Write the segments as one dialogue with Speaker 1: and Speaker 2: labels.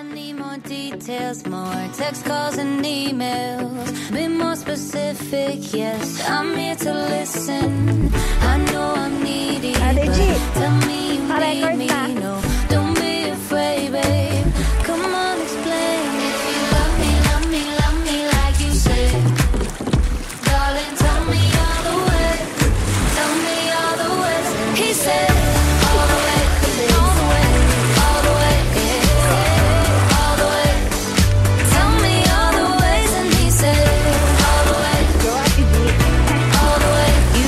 Speaker 1: need more details, more text calls and emails. Be more specific, yes, I'm here to listen. I know I'm needy, but tell me you need me. No, don't be afraid, babe. Come on, explain. If you love me, love me, love me like you said, darling, tell me all the way. Tell me all the ways. He said all the way, all the way, all the way, yeah, all the way. Tell me all the ways, and he said all the way, all the way. You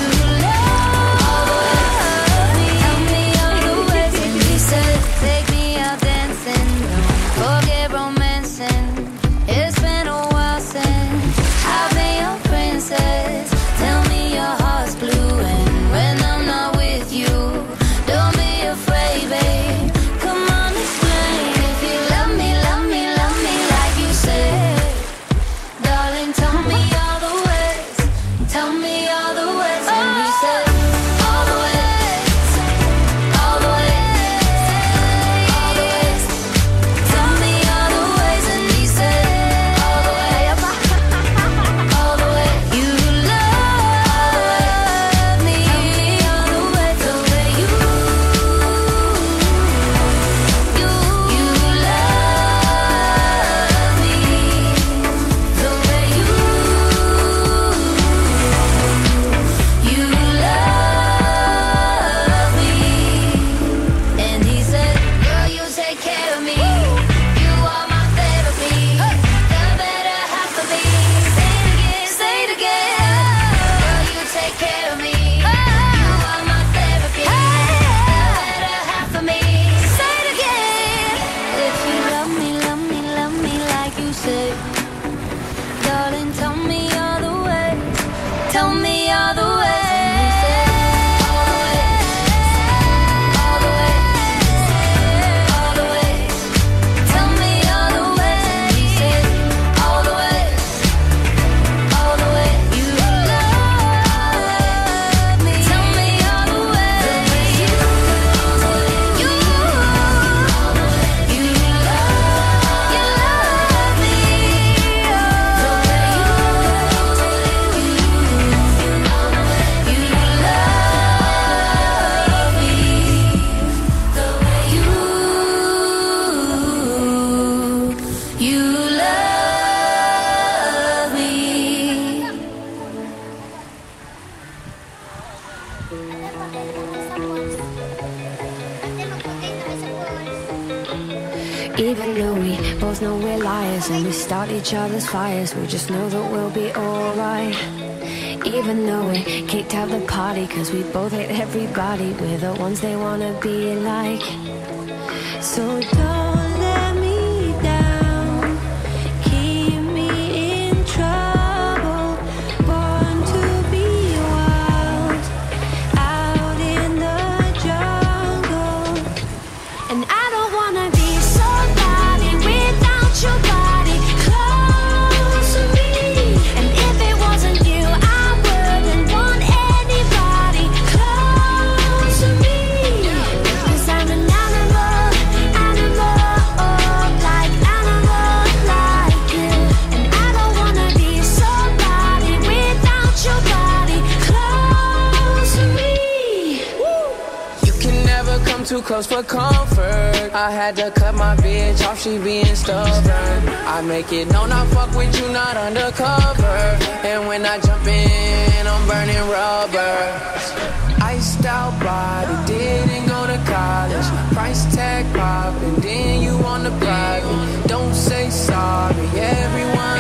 Speaker 1: love me. Tell me all the ways, and he said take me out dancing, don't forget romancing. It's been a while since I've been your princess. Tell me your heart's blue, and when I'm not with you, don't be afraid, babe. Come on, explain. If you love me, love me, love me like you said, darling, tell me all the ways. Tell me all the ways, and he said all the ways, all the ways, all the ways. Tell me all the ways, and he said all the ways, all the ways. You love me, all the ways, the way you love me, the way you love me. And he said, girl, you take care of me. You are my therapy, the better half of me. Say it again. Girl, you take care of me. You are my therapy, the better half of me. Say it again. If you love me, love me, love me like you said, darling, tell me all the ways. Tell me all the ways. All the ways, all the ways. Tell me all the ways. He said all the ways, all the ways. You love me. Tell me all the ways. You love me. You love me. You love me.
Speaker 2: Even though we both know we're liars and we start each other's fires, we just know that we'll be alright. Even though we kicked out the party cause we both hate everybody, we're the ones they wanna be like. So don't let me down, keep me in trouble, born to be wild, out in the jungle. And I don't wanna be somebody without your body close to me. And if it wasn't you, I wouldn't want anybody close to me. 'Cause I'm an animal, like animal like you. And I don't wanna be somebody without your body close to me.
Speaker 3: You can never come too close for comfort. I had to cut my bitch off, she being stubborn. I make it known I fuck with you, not undercover. And when I jump in, I'm burning rubber. Iced out body, didn't go to college. Price tag popping, then you on the private. Don't say sorry, everyone